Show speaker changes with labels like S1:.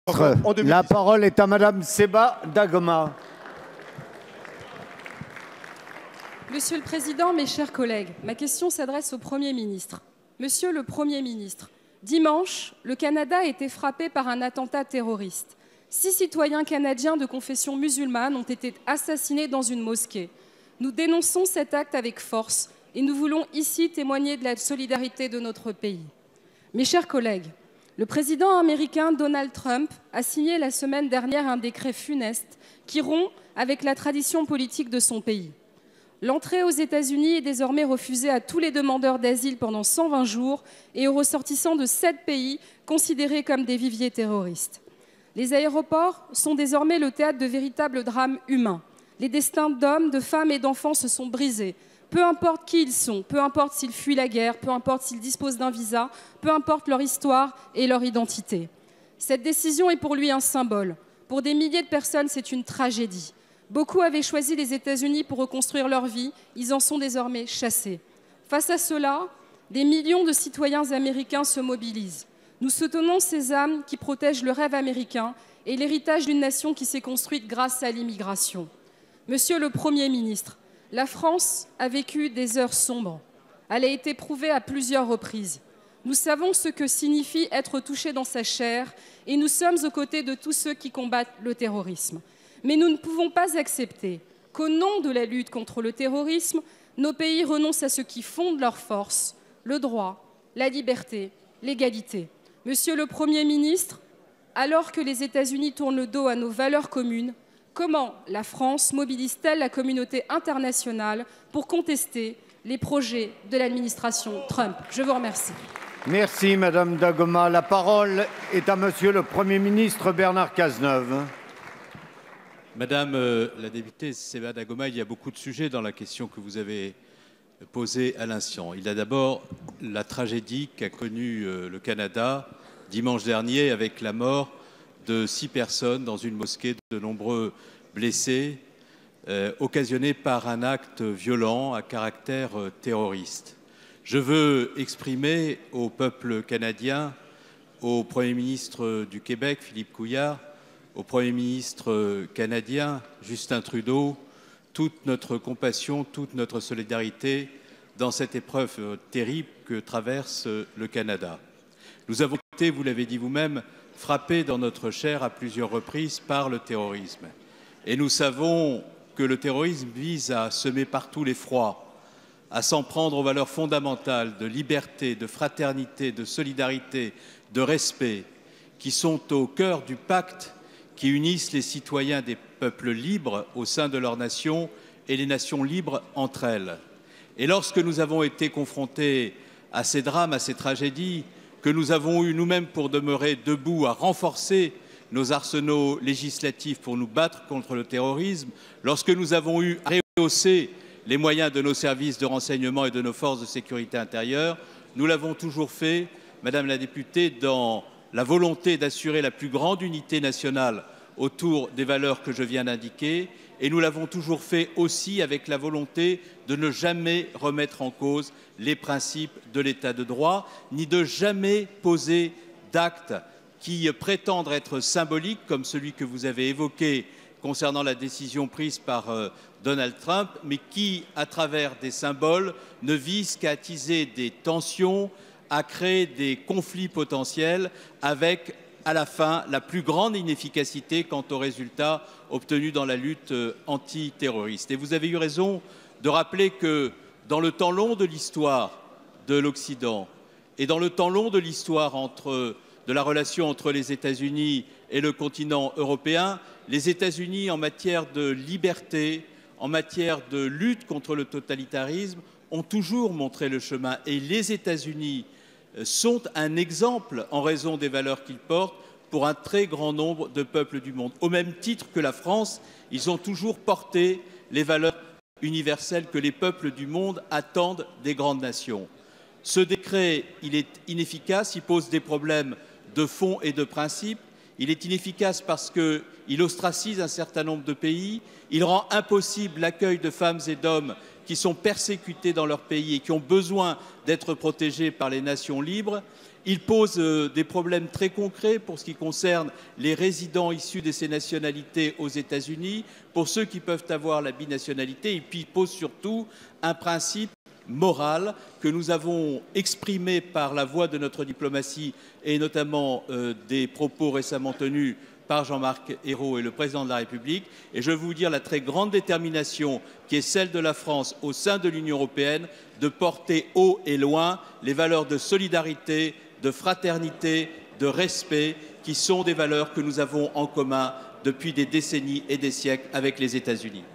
S1: La parole est à Madame Seba Dagoma.
S2: Monsieur le Président, mes chers collègues, ma question s'adresse au Premier ministre. Monsieur le Premier ministre, dimanche, le Canada a été frappé par un attentat terroriste. 6 citoyens canadiens de confession musulmane ont été assassinés dans une mosquée. Nous dénonçons cet acte avec force et nous voulons ici témoigner de la solidarité de notre pays. Mes chers collègues, le président américain Donald Trump a signé la semaine dernière un décret funeste qui rompt avec la tradition politique de son pays. L'entrée aux États-Unis est désormais refusée à tous les demandeurs d'asile pendant 120 jours et aux ressortissants de 7 pays considérés comme des viviers terroristes. Les aéroports sont désormais le théâtre de véritables drames humains. Les destins d'hommes, de femmes et d'enfants se sont brisés. Peu importe qui ils sont, peu importe s'ils fuient la guerre, peu importe s'ils disposent d'un visa, peu importe leur histoire et leur identité. Cette décision est pour lui un symbole. Pour des milliers de personnes, c'est une tragédie. Beaucoup avaient choisi les États-Unis pour reconstruire leur vie, ils en sont désormais chassés. Face à cela, des millions de citoyens américains se mobilisent. Nous soutenons ces âmes qui protègent le rêve américain et l'héritage d'une nation qui s'est construite grâce à l'immigration. Monsieur le Premier ministre, la France a vécu des heures sombres. Elle a été éprouvée à plusieurs reprises. Nous savons ce que signifie être touché dans sa chair et nous sommes aux côtés de tous ceux qui combattent le terrorisme. Mais nous ne pouvons pas accepter qu'au nom de la lutte contre le terrorisme, nos pays renoncent à ce qui fonde leur force, le droit, la liberté, l'égalité. Monsieur le Premier ministre, alors que les États-Unis tournent le dos à nos valeurs communes, comment la France mobilise-t-elle la communauté internationale pour contester les projets de l'administration Trump? Je vous remercie.
S1: Merci Madame Dagoma. La parole est à Monsieur le Premier ministre Bernard Cazeneuve.
S3: Madame la députée Seba Dagoma, il y a beaucoup de sujets dans la question que vous avez posée à l'instant. Il y a d'abord la tragédie qu'a connue le Canada dimanche dernier avec la mort de 6 personnes dans une mosquée, de nombreux blessés, occasionnés par un acte violent à caractère terroriste. Je veux exprimer au peuple canadien, au Premier ministre du Québec, Philippe Couillard, au Premier ministre canadien, Justin Trudeau, toute notre compassion, toute notre solidarité dans cette épreuve terrible que traverse le Canada. Nous avons été, vous l'avez dit vous-même, frappés dans notre chair à plusieurs reprises par le terrorisme. Et nous savons que le terrorisme vise à semer partout l'effroi, à s'en prendre aux valeurs fondamentales de liberté, de fraternité, de solidarité, de respect, qui sont au cœur du pacte qui unissent les citoyens des peuples libres au sein de leur nation et les nations libres entre elles. Et lorsque nous avons été confrontés à ces drames, à ces tragédies, que nous avons eu nous-mêmes pour demeurer debout à renforcer nos arsenaux législatifs pour nous battre contre le terrorisme, lorsque nous avons eu à rehausser les moyens de nos services de renseignement et de nos forces de sécurité intérieure, nous l'avons toujours fait, Madame la députée, dans la volonté d'assurer la plus grande unité nationale autour des valeurs que je viens d'indiquer, et nous l'avons toujours fait aussi avec la volonté de ne jamais remettre en cause les principes de l'état de droit, ni de jamais poser d'actes qui prétendent être symboliques, comme celui que vous avez évoqué concernant la décision prise par Donald Trump, mais qui, à travers des symboles, ne visent qu'à attiser des tensions, à créer des conflits potentiels avec, à la fin, la plus grande inefficacité quant aux résultats obtenus dans la lutte antiterroriste. Et vous avez eu raison de rappeler que dans le temps long de l'histoire de l'Occident et dans le temps long de l'histoire de la relation entre les États-Unis et le continent européen, les États-Unis, en matière de liberté, en matière de lutte contre le totalitarisme, ont toujours montré le chemin. Et les États-Unis sont un exemple, en raison des valeurs qu'ils portent, pour un très grand nombre de peuples du monde. Au même titre que la France, ils ont toujours porté les valeurs universelles que les peuples du monde attendent des grandes nations. Ce décret, il est inefficace, il pose des problèmes de fond et de principe. Il est inefficace parce qu'il ostracise un certain nombre de pays, il rend impossible l'accueil de femmes et d'hommes qui sont persécutés dans leur pays et qui ont besoin d'être protégés par les nations libres. Il pose des problèmes très concrets pour ce qui concerne les résidents issus de ces nationalités aux États-Unis, pour ceux qui peuvent avoir la binationalité, et puis il pose surtout un principe moral que nous avons exprimé par la voie de notre diplomatie et notamment des propos récemment tenus par Jean-Marc Ayrault et le président de la République. Et je veux vous dire la très grande détermination qui est celle de la France au sein de l'Union européenne de porter haut et loin les valeurs de solidarité, de fraternité, de respect, qui sont des valeurs que nous avons en commun depuis des décennies et des siècles avec les États-Unis.